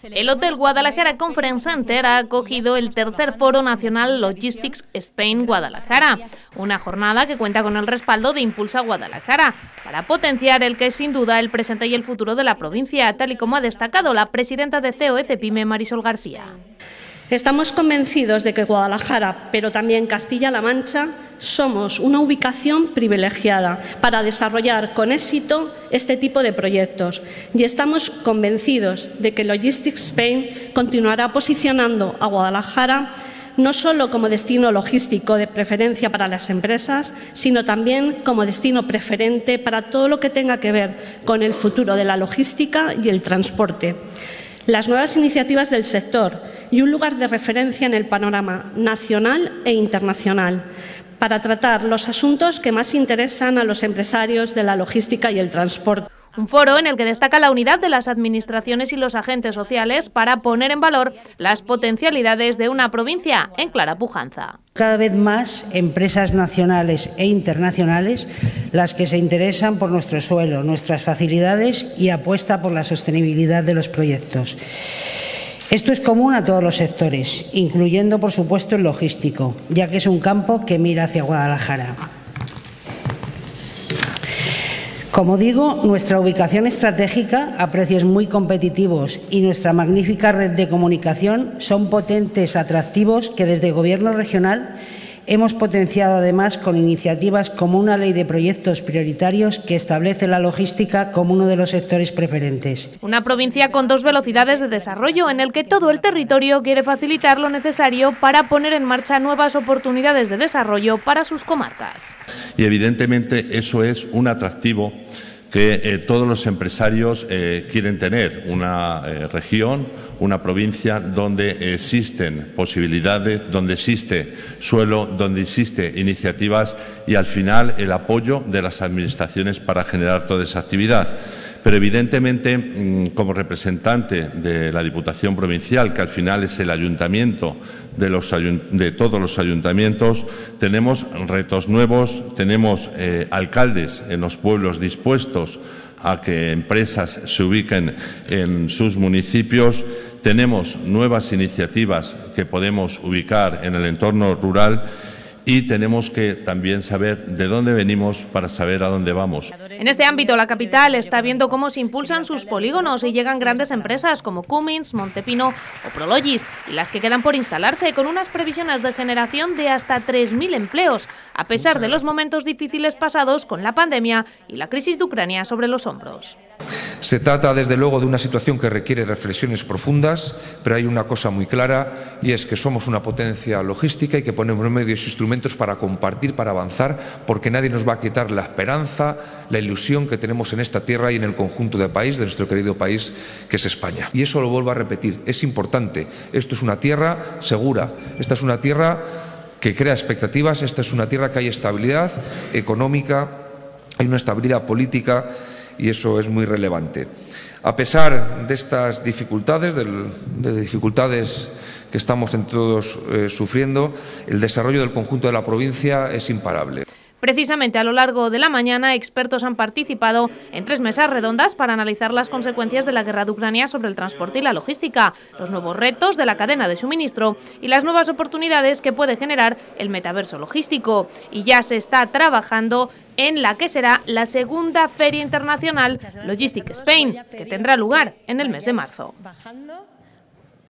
El Hotel Guadalajara Conference Center ha acogido el tercer Foro Nacional Logistics Spain Guadalajara, una jornada que cuenta con el respaldo de Impulsa Guadalajara, para potenciar el que es sin duda el presente y el futuro de la provincia, tal y como ha destacado la presidenta de COE-CEPIME, Marisol García. Estamos convencidos de que Guadalajara, pero también Castilla-La Mancha, somos una ubicación privilegiada para desarrollar con éxito este tipo de proyectos y estamos convencidos de que Logistics Spain continuará posicionando a Guadalajara no solo como destino logístico de preferencia para las empresas, sino también como destino preferente para todo lo que tenga que ver con el futuro de la logística y el transporte. Las nuevas iniciativas del sector y un lugar de referencia en el panorama nacional e internacional para tratar los asuntos que más interesan a los empresarios de la logística y el transporte. Un foro en el que destaca la unidad de las administraciones y los agentes sociales para poner en valor las potencialidades de una provincia en clara pujanza. Cada vez más empresas nacionales e internacionales las que se interesan por nuestro suelo, nuestras facilidades y apuesta por la sostenibilidad de los proyectos. Esto es común a todos los sectores, incluyendo, por supuesto, el logístico, ya que es un campo que mira hacia Guadalajara. Como digo, nuestra ubicación estratégica a precios muy competitivos y nuestra magnífica red de comunicación son potentes atractivos que desde el Gobierno regional hemos potenciado además con iniciativas como una ley de proyectos prioritarios que establece la logística como uno de los sectores preferentes. Una provincia con dos velocidades de desarrollo en el que todo el territorio quiere facilitar lo necesario para poner en marcha nuevas oportunidades de desarrollo para sus comarcas. Y evidentemente eso es un atractivo que todos los empresarios quieren tener, una región, una provincia donde existen posibilidades, donde existe suelo, donde existen iniciativas y al final el apoyo de las administraciones para generar toda esa actividad. Pero evidentemente, como representante de la Diputación Provincial, que al final es el ayuntamiento de todos los ayuntamientos, tenemos retos nuevos, tenemos alcaldes en los pueblos dispuestos a que empresas se ubiquen en sus municipios, tenemos nuevas iniciativas que podemos ubicar en el entorno rural y tenemos que también saber de dónde venimos para saber a dónde vamos. En este ámbito, la capital está viendo cómo se impulsan sus polígonos y llegan grandes empresas como Cummins, Montepino o Prologis, y las que quedan por instalarse con unas previsiones de generación de hasta 3.000 empleos, a pesar de los momentos difíciles pasados con la pandemia y la crisis de Ucrania sobre los hombros. Se trata, desde luego, de una situación que requiere reflexiones profundas, pero hay una cosa muy clara y es que somos una potencia logística y que ponemos medios e instrumentos para compartir, para avanzar, porque nadie nos va a quitar la esperanza, la ilusión que tenemos en esta tierra y en el conjunto del país, de nuestro querido país, que es España. Y eso lo vuelvo a repetir, es importante. Esto es una tierra segura, esta es una tierra que crea expectativas, esta es una tierra que hay estabilidad económica, hay una estabilidad política. Y eso es muy relevante. A pesar de estas dificultades, de dificultades que estamos entre todos sufriendo, el desarrollo del conjunto de la provincia es imparable. Precisamente a lo largo de la mañana, expertos han participado en 3 mesas redondas para analizar las consecuencias de la guerra de Ucrania sobre el transporte y la logística, los nuevos retos de la cadena de suministro y las nuevas oportunidades que puede generar el metaverso logístico. Y ya se está trabajando en la que será la segunda Feria Internacional Logistics Spain, que tendrá lugar en el mes de marzo.